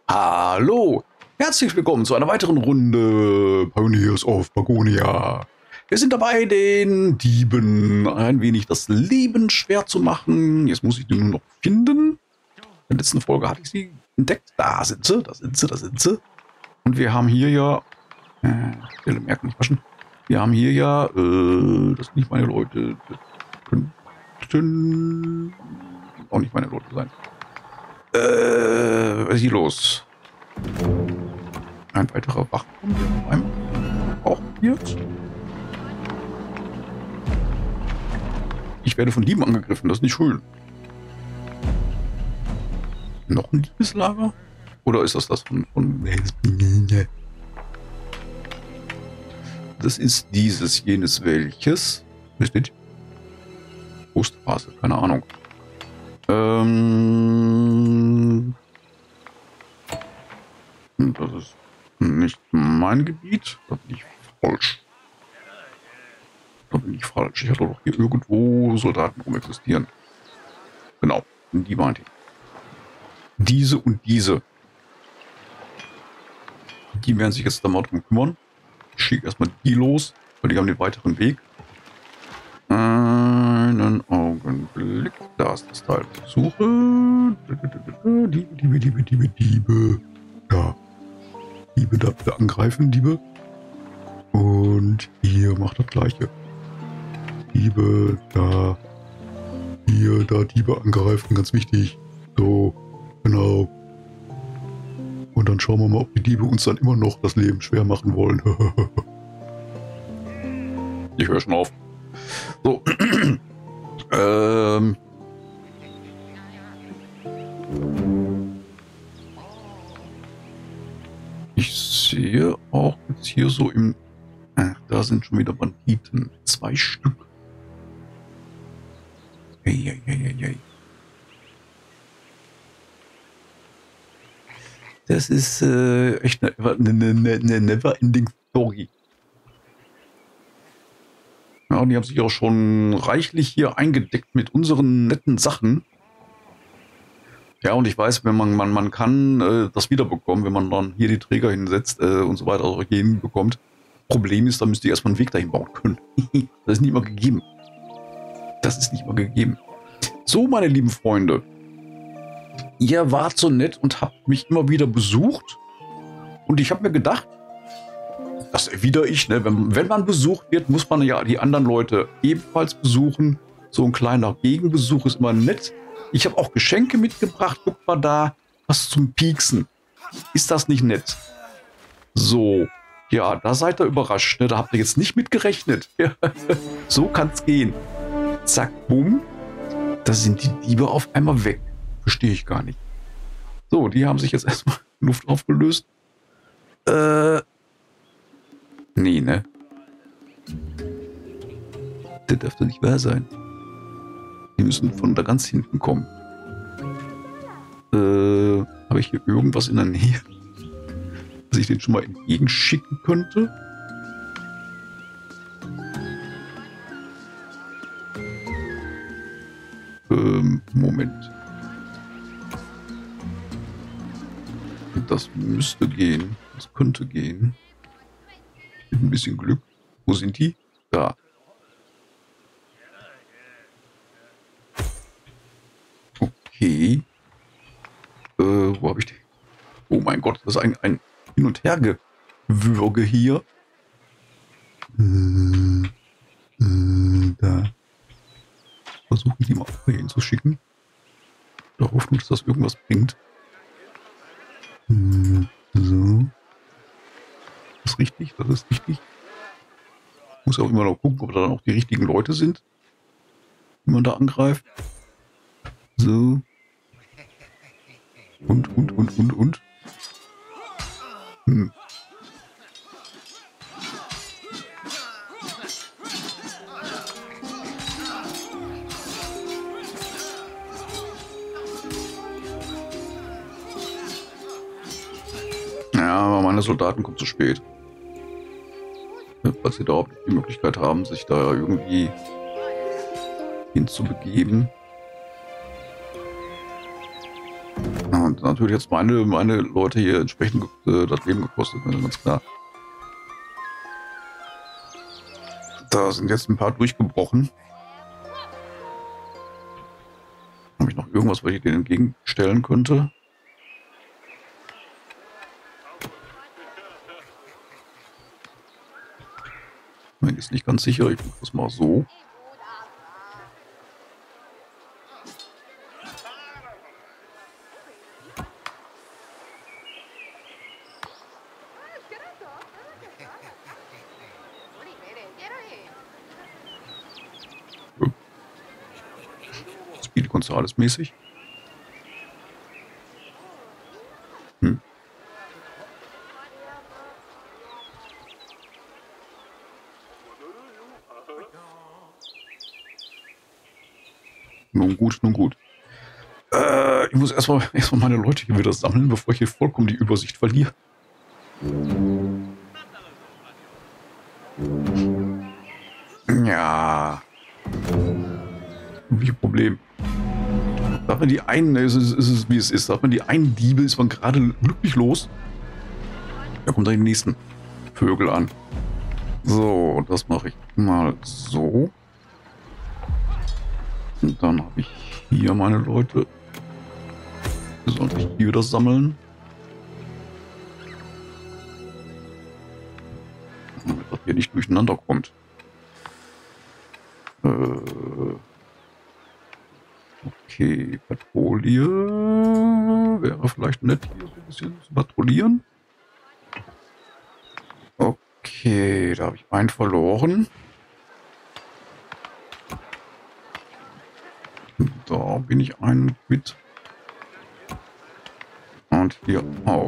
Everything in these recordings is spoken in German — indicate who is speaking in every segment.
Speaker 1: Hallo, herzlich willkommen zu einer weiteren Runde Pioneers of Pagonia. Wir sind dabei, den Dieben ein wenig das Leben schwer zu machen. Jetzt muss ich die nur noch finden. In der letzten Folge hatte ich sie entdeckt. Da sind sie, da sind sie, da sind sie. Und wir haben hier ja... Stelle merken, nicht waschen. Wir haben hier ja... das sind nicht meine Leute. Das könnten auch nicht meine Leute sein. Was ist hier los? Ein weiterer Wachturm hier noch einmal. Auch jetzt. Ich werde von Dieben angegriffen, das ist nicht schön. Noch ein Diebeslager? Oder ist das von... Das ist dieses, jenes, welches? Richtig? Ostphase, keine Ahnung. Das ist nicht mein Gebiet. Da bin ich falsch. Da bin ich falsch. Ich hatte doch hier irgendwo Soldaten rum existieren. Genau, die meinte ich. Diese und diese. Die werden sich jetzt da mal drum kümmern. Ich schicke erstmal die los, weil die haben den weiteren Weg. Einen Augenblick. Da ist das Teil. Suche. Diebe. Ja. Diebe da bitte angreifen, Diebe. Und hier macht das Gleiche. Diebe da. Hier, da Diebe angreifen, ganz wichtig. So, genau. Und dann schauen wir mal, ob die Diebe uns dann immer noch das Leben schwer machen wollen. Ich höre schon auf. So. Ich sehe auch jetzt hier so im... da sind schon wieder Banditen. 2 Stück. Hey. Das ist echt eine never-ending Story. Ja, und die haben sich auch schon reichlich hier eingedeckt mit unseren netten Sachen. Ja, und ich weiß, wenn man kann das wiederbekommen, wenn man dann hier die Träger hinsetzt und so weiter, also hier hinbekommt. Problem ist, da müsst ihr erstmal einen Weg dahin bauen können. Das ist nicht mal gegeben. Das ist nicht mal gegeben. So, meine lieben Freunde. Ihr wart so nett und habt mich immer wieder besucht. Und ich habe mir gedacht, das erwidere ich, ne? Wenn man besucht wird, muss man ja die anderen Leute ebenfalls besuchen. So ein kleiner Gegenbesuch ist immer nett. Ich habe auch Geschenke mitgebracht. Guckt mal da, was zum Pieksen. Ist das nicht nett? So, ja, da seid ihr überrascht. Ne? Da habt ihr jetzt nicht mit gerechnet. So kann es gehen. Zack, bumm. Da sind die Diebe auf einmal weg. Verstehe ich gar nicht. So, die haben sich jetzt erstmal Luft aufgelöst. Nee, ne? Das dürfte nicht wahr sein. Die müssen von da ganz hinten kommen. Habe ich hier irgendwas in der Nähe, dass ich den schon mal entgegenschicken könnte? Moment. Das müsste gehen. Das könnte gehen. Mit ein bisschen Glück. Wo sind die? Da. Okay. Wo habe ich die? Oh mein Gott, das ist ein Hin- und Hergewürge hier. Da. Versuche ich die mal hier hinzuschicken. Da Hoffnung, dass das irgendwas bringt. So. Das ist richtig, das ist richtig. Ich muss auch immer noch gucken, ob da dann auch die richtigen Leute sind, die man da angreift. So. Und. Ja, aber meine Soldaten kommen zu spät. Falls sie da überhaupt die Möglichkeit haben, sich da irgendwie hinzubegeben. Und natürlich jetzt meine Leute hier entsprechend das Leben gekostet, ne, ganz klar. Da sind jetzt ein paar durchgebrochen. Habe ich noch irgendwas, was ich denen entgegenstellen könnte? Bin jetzt nicht ganz sicher. Ich mache das mal so. Speed Gonzales mäßig. Nun gut, nun gut. Ich muss erstmal meine Leute hier wieder sammeln, bevor ich hier vollkommen die Übersicht verliere. Ja. Wie Problem. Sagt man die einen, ist es wie es ist. Sagt man die einen Diebe, ist man gerade glücklich los. Da kommt dann die nächsten Vögel an. So, das mache ich mal so. Und dann habe ich hier meine Leute. Sollte ich hier wieder sammeln. Damit das hier nicht durcheinander kommt. Okay, Patrouille. Wäre vielleicht nett, hier so ein bisschen zu patrouillieren. Okay, da habe ich einen verloren. Da bin ich einen mit. Und hier auch.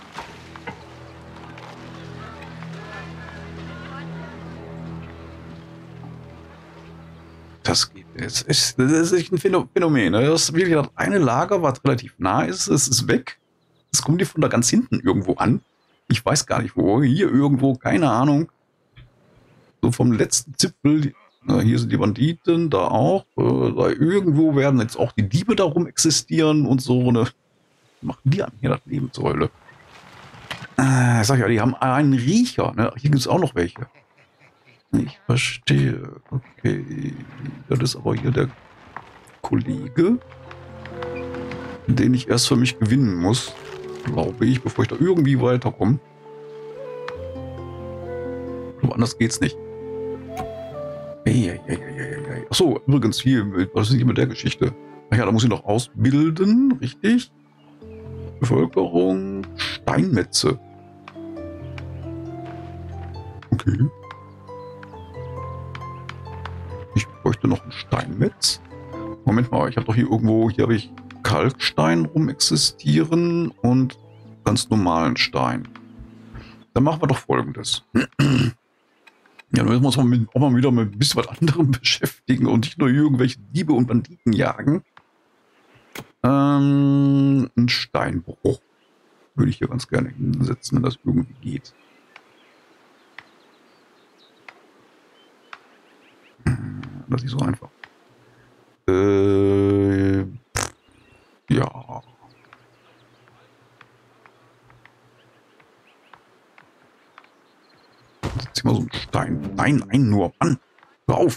Speaker 1: Das geht. Das ist echt ein Phänomen. Ne? Das wirklich das eine Lager, was relativ nah ist, es ist weg. Es kommt die von da ganz hinten irgendwo an. Ich weiß gar nicht wo. Hier irgendwo, keine Ahnung. So vom letzten Zipfel. Hier sind die Banditen, da auch. Da irgendwo werden jetzt auch die Diebe darum existieren und so. Ne? Machen die an hier das Leben zur Hölle. Ich sag ja, die haben einen Riecher. Ne? Hier gibt es auch noch welche. Ich verstehe. Okay. Das ist aber hier der Kollege, den ich erst für mich gewinnen muss, glaube ich, bevor ich da irgendwie weiterkomme. Aber anders geht's nicht. Achso, übrigens hier, was ist hier mit der Geschichte? Ach ja, da muss ich noch ausbilden, richtig? Bevölkerung, Steinmetze. Okay. Ich bräuchte noch einen Steinmetz. Moment mal, ich habe doch hier irgendwo, hier habe ich Kalkstein rumexistieren und ganz normalen Stein. Dann machen wir doch Folgendes. Ja, dann müssen wir uns auch mal wieder mit ein bisschen was anderem beschäftigen und nicht nur irgendwelche Diebe und Banditen jagen. Ein Steinbruch würde ich hier ganz gerne hinsetzen, wenn das irgendwie geht. Das ist so einfach. Ja. Jetzt mal so ein Stein. Nein, nein, nur. Mann, hör auf.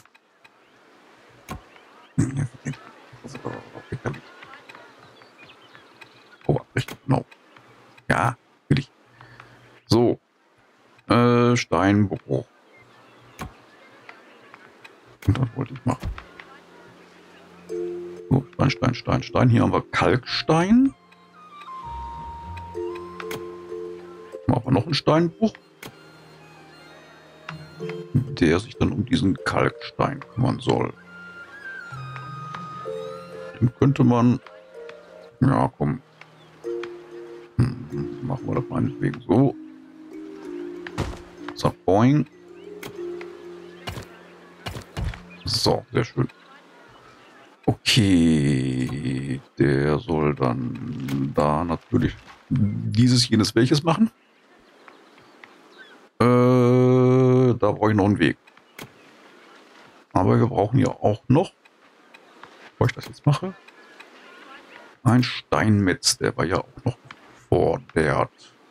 Speaker 1: Oh, richtig, genau. Ja, will ich. So. Steinbruch. Und das wollte ich machen. So, Stein. Hier haben wir Kalkstein. Machen wir noch einen Steinbruch, der sich dann um diesen Kalkstein kümmern soll. Den könnte man... Ja, komm. Machen wir das meinetwegen so. Zack, boing. So, sehr schön. Okay, der soll dann da natürlich dieses, jenes, welches machen. Da brauche ich noch einen Weg. Aber wir brauchen ja auch noch, bevor ich das jetzt mache, Ein Steinmetz, der war ja auch noch gefordert.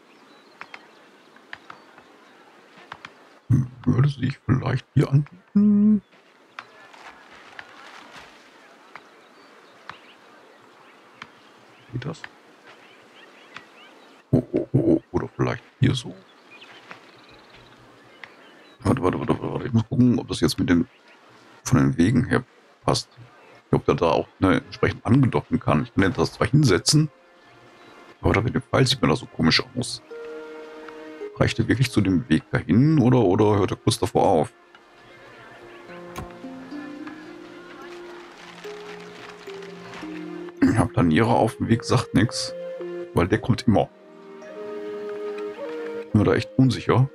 Speaker 1: Würde sich vielleicht hier anbieten? Geht das? Oh, oh, oh, oh. Oder vielleicht hier so? Warte. Ich muss gucken, ob das jetzt mit den von den Wegen her passt. Ob der da auch entsprechend angedocken kann. Ich kann das zwar hinsetzen, aber da mit dem Pfeil sieht mir das so komisch aus. Reicht er wirklich zu dem Weg dahin oder hört er kurz davor auf? Ja, Planierer auf dem Weg sagt nichts, weil der kommt immer. Ich bin mir da echt unsicher.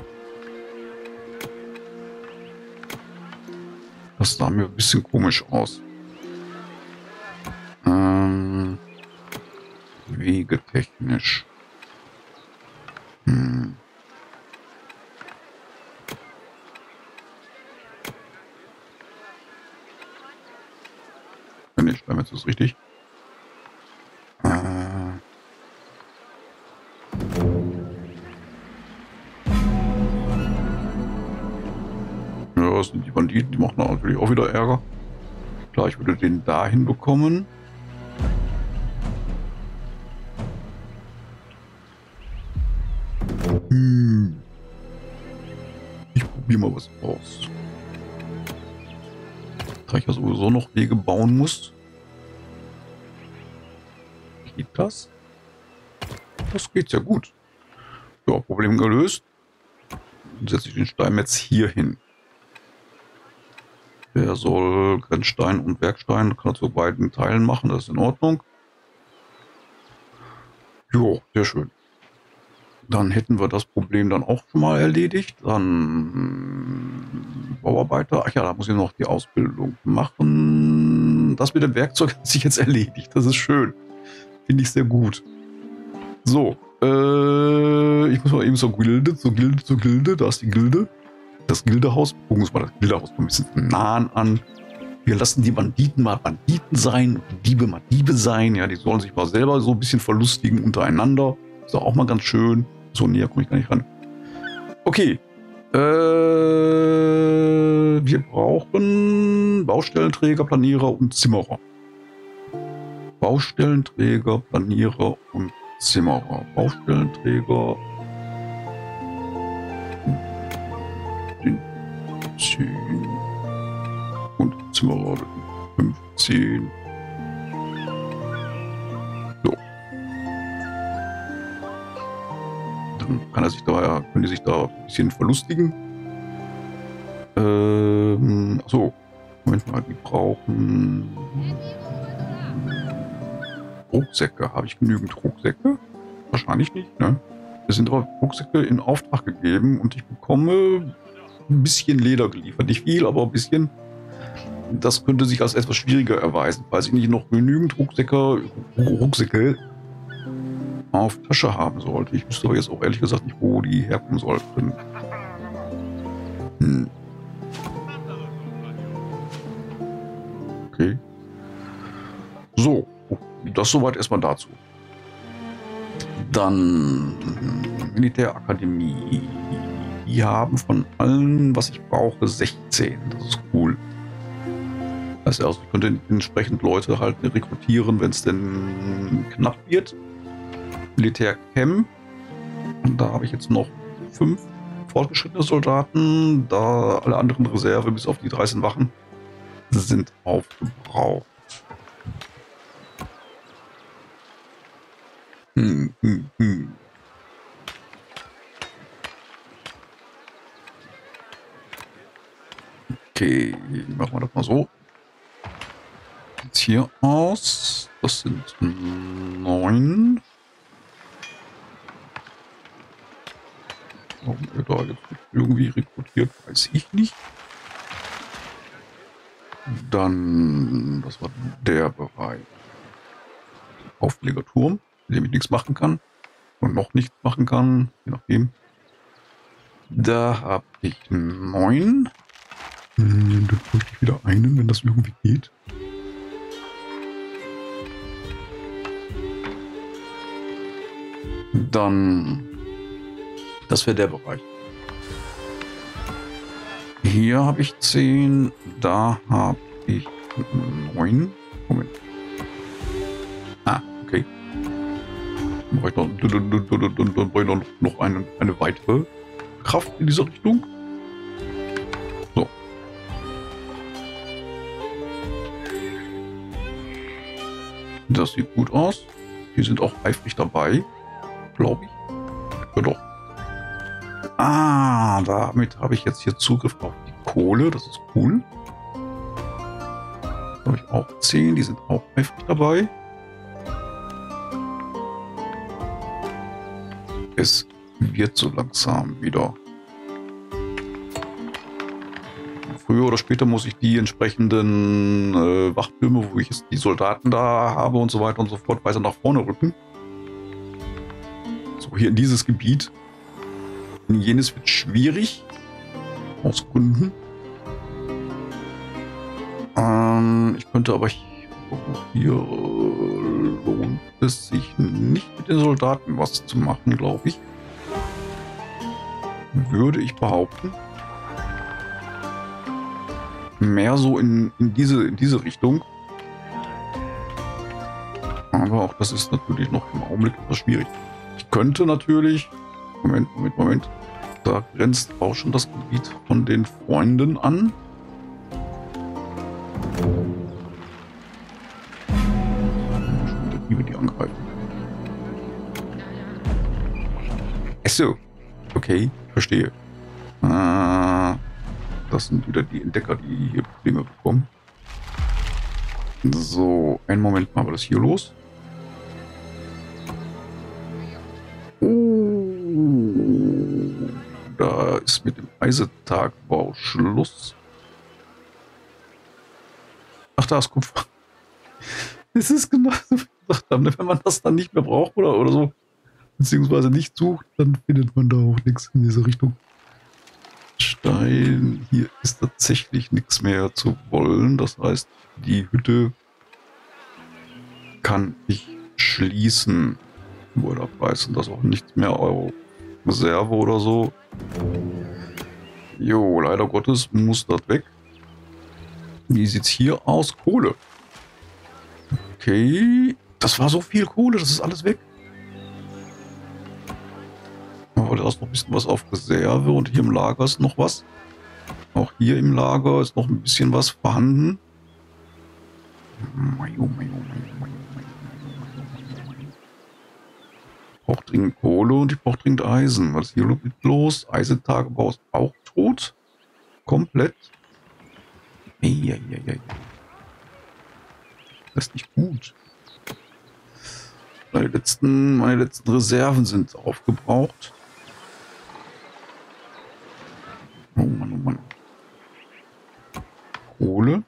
Speaker 1: Das sah mir ein bisschen komisch aus. Wegetechnisch. Nee, Steinmetz ist richtig. Ja, das sind die Banditen, die machen natürlich auch wieder Ärger. Klar, ich würde den da hinbekommen. Ich probiere mal was aus. Da ich ja sowieso noch Wege bauen muss. Geht das? Das geht sehr gut. Ja, Problem gelöst. Dann setze ich den Steinmetz hier hin. Der soll Grenzstein und Werkstein, kann er zu beiden Teilen machen, das ist in Ordnung. Jo, sehr schön. Dann hätten wir das Problem dann auch schon mal erledigt. Dann Bauarbeiter. Ach ja, da muss ich noch die Ausbildung machen. Das mit dem Werkzeug hat sich jetzt erledigt. Das ist schön. Finde ich sehr gut. So, ich muss mal eben zur Gilde. Da ist die Gilde. Das Gildehaus. Gucken wir uns mal das Gildehaus ein bisschen von nahen an. Wir lassen die Banditen mal Banditen sein, die Diebe mal Diebe sein. Ja, die sollen sich mal selber so ein bisschen verlustigen untereinander. Ist auch mal ganz schön. So näher komme ich gar nicht ran. Okay. Wir brauchen Baustellenträger, Planierer und Zimmerer. Baustellenträger, Planierer und Zimmerer. Baustellenträger. 10 und Zimmerer 15. So. Dann können die sich da ein bisschen verlustigen. So, Moment mal, die brauchen Rucksäcke. Habe ich genügend Rucksäcke? Wahrscheinlich nicht, ne? Es sind aber Rucksäcke in Auftrag gegeben und ich bekomme ein bisschen Leder geliefert. Nicht viel, aber ein bisschen. Das könnte sich als etwas schwieriger erweisen, falls ich nicht noch genügend Rucksäcke auf Tasche haben sollte. Ich wüsste aber jetzt auch ehrlich gesagt nicht, wo die herkommen sollten. Okay. So, das soweit erstmal dazu. Dann Militärakademie. Die haben von allem, was ich brauche, 16. Das ist cool. Das heißt also, ich könnte entsprechend Leute halt rekrutieren, wenn es denn knapp wird. Militärcamp. Und da habe ich jetzt noch 5 fortgeschrittene Soldaten. Da alle anderen Reserve, bis auf die 13 Wachen, sind aufgebraucht. Okay, machen wir das mal so. Sieht's hier aus. Das sind 9. Warum er da jetzt irgendwie rekrutiert, weiß ich nicht. Dann, das war der Bereich. Auflegerturm, mit dem ich nichts machen kann. Und noch nichts machen kann, je nachdem. Da habe ich 9. Dann bräuchte ich wieder einen, wenn das irgendwie geht. Dann, das wäre der Bereich. Hier habe ich 10, da habe ich 9. Moment. Ah, okay. Dann brauche ich noch eine weitere Kraft in dieser Richtung. So. Das sieht gut aus. Die sind auch eifrig dabei, glaube ich. Ja doch. Ah, damit habe ich jetzt hier Zugriff auf die Kohle. Das ist cool. Da habe ich auch 10. Die sind auch eifrig dabei. Es wird so langsam wieder. Früher oder später muss ich die entsprechenden Wachtürme, wo ich jetzt die Soldaten da habe und so weiter und so fort, weiter nach vorne rücken. So, hier in dieses Gebiet. In jenes wird schwierig. Aus Gründen. Ich könnte aber hier lohnt es sich nicht mit den Soldaten was zu machen, glaube ich. Würde ich behaupten. Mehr so in diese Richtung. Aber auch das ist natürlich noch im Augenblick etwas schwierig. Ich könnte natürlich... Moment. Da grenzt auch schon das Gebiet von den Freunden an. Die angreifen. Achso. Okay, verstehe. Das sind wieder die Entdecker, die hier Probleme bekommen. So, einen Moment mal, war das hier los? Oh, da ist mit dem Eisetagbau Schluss. Ach, da ist Kupfer. Es ist genau so, wie ich gesagt habe, wenn man das dann nicht mehr braucht oder so, beziehungsweise nicht sucht, dann findet man da auch nichts in diese Richtung. Stein, hier ist tatsächlich nichts mehr zu wollen. Das heißt, die Hütte kann ich schließen. Oder abreißen, das auch nichts mehr Euro Reserve oder so. Jo, leider Gottes muss das weg. Wie sieht's hier aus? Kohle. Okay, das war so viel Kohle, das ist alles weg. Aber da ist noch ein bisschen was auf Reserve und hier im Lager ist noch was. Auch hier im Lager ist noch ein bisschen was vorhanden. Ich brauche dringend Kohle und ich brauche dringend Eisen. Was ist hier los? Eisentagebau ist auch tot. Komplett. Das ist nicht gut. Meine letzten Reserven sind aufgebraucht. Oh Mann, oh Mann. Kohle.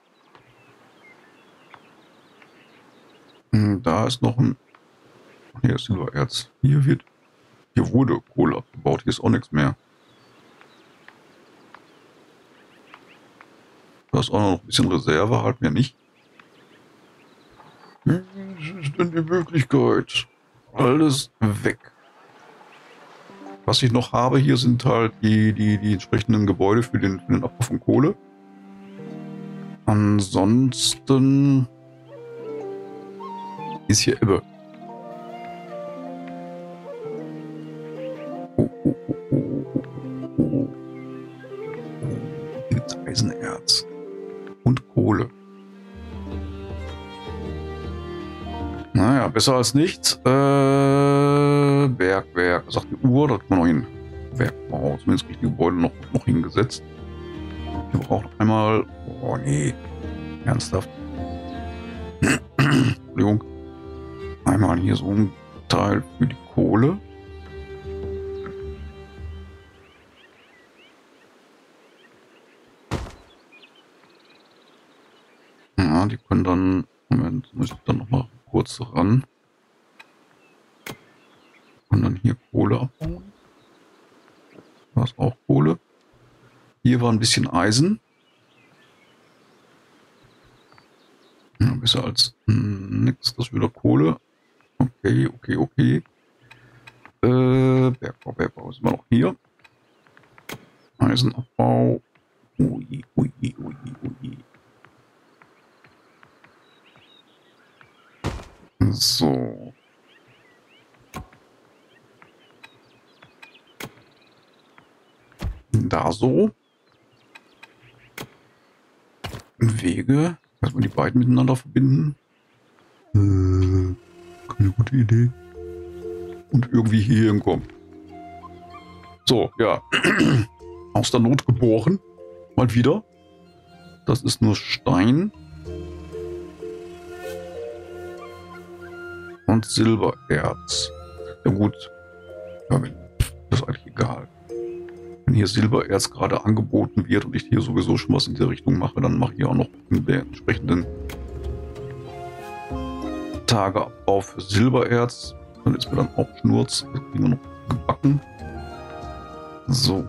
Speaker 1: Da ist noch ein... Hier ist Silbererz. Hier wurde Kohle abgebaut. Hier ist auch nichts mehr. Da ist auch noch ein bisschen Reserve, halt mir nicht. Wie ist denn die Möglichkeit? Alles weg. Was ich noch habe hier sind halt die entsprechenden Gebäude für den Abbau von Kohle. Ansonsten ist hier Ebbe. Hier gibt es Eisenerz und Kohle. Naja, besser als nichts. Bergwerk, sagt die Uhr, da kann man noch hin. Bergbau, zumindest richtige Gebäude noch hingesetzt. Wir brauchen einmal... Oh nee, ernsthaft. Entschuldigung. Einmal hier so ein Teil für die Kohle. Ja, die können dann... Moment, muss ich dann noch mal kurz ran. Und dann hier Kohle abbauen. Da ist auch Kohle. Hier war ein bisschen Eisen. Ja, besser als nichts, das ist wieder Kohle. Okay. Bergbau sind wir noch hier. Eisenabbau. Ui, ui, ui, ui. So. Da so. Wege. Erstmal die beiden miteinander verbinden. Keine gute Idee. Und irgendwie hier hinkommen. So, ja. Aus der Not geboren. Mal wieder. Das ist nur Stein. Und Silbererz. Ja gut. Ja, das ist eigentlich egal. Wenn hier Silbererz gerade angeboten wird und ich hier sowieso schon was in der Richtung mache, dann mache ich auch noch den entsprechenden Tageabbau für Silbererz. Dann ist mir dann auch Schnurz. Das kriegen wir noch gebacken. So.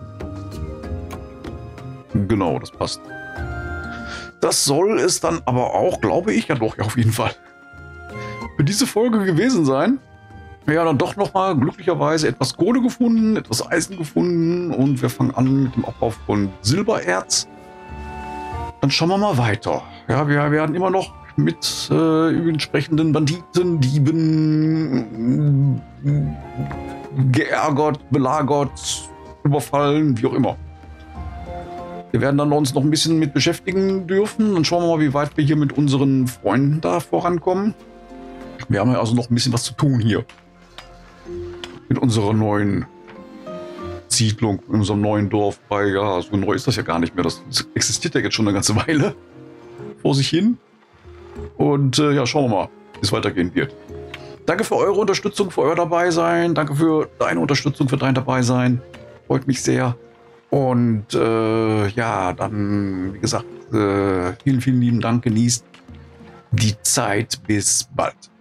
Speaker 1: Genau, das passt. Das soll es dann aber auch, glaube ich, ja doch, ja auf jeden Fall, für diese Folge gewesen sein. Ja, dann doch nochmal glücklicherweise etwas Kohle gefunden, etwas Eisen gefunden und wir fangen an mit dem Abbau von Silbererz. Dann schauen wir mal weiter. Ja, wir werden immer noch mit entsprechenden Banditen, Dieben geärgert, belagert, überfallen, wie auch immer. Wir werden dann uns noch ein bisschen mit beschäftigen dürfen. Dann schauen wir mal, wie weit wir hier mit unseren Freunden da vorankommen. Wir haben ja also noch ein bisschen was zu tun hier. Mit unserer neuen Siedlung, in unserem neuen Dorf. Weil ja, so neu ist das ja gar nicht mehr. Das existiert ja jetzt schon eine ganze Weile vor sich hin. Und ja, schauen wir mal, wie es weitergehen wird. Danke für eure Unterstützung, für euer Dabeisein. Danke für deine Unterstützung, für dein Dabeisein. Freut mich sehr. Und ja, dann, wie gesagt, vielen, vielen lieben Dank. Genießt die Zeit. Bis bald.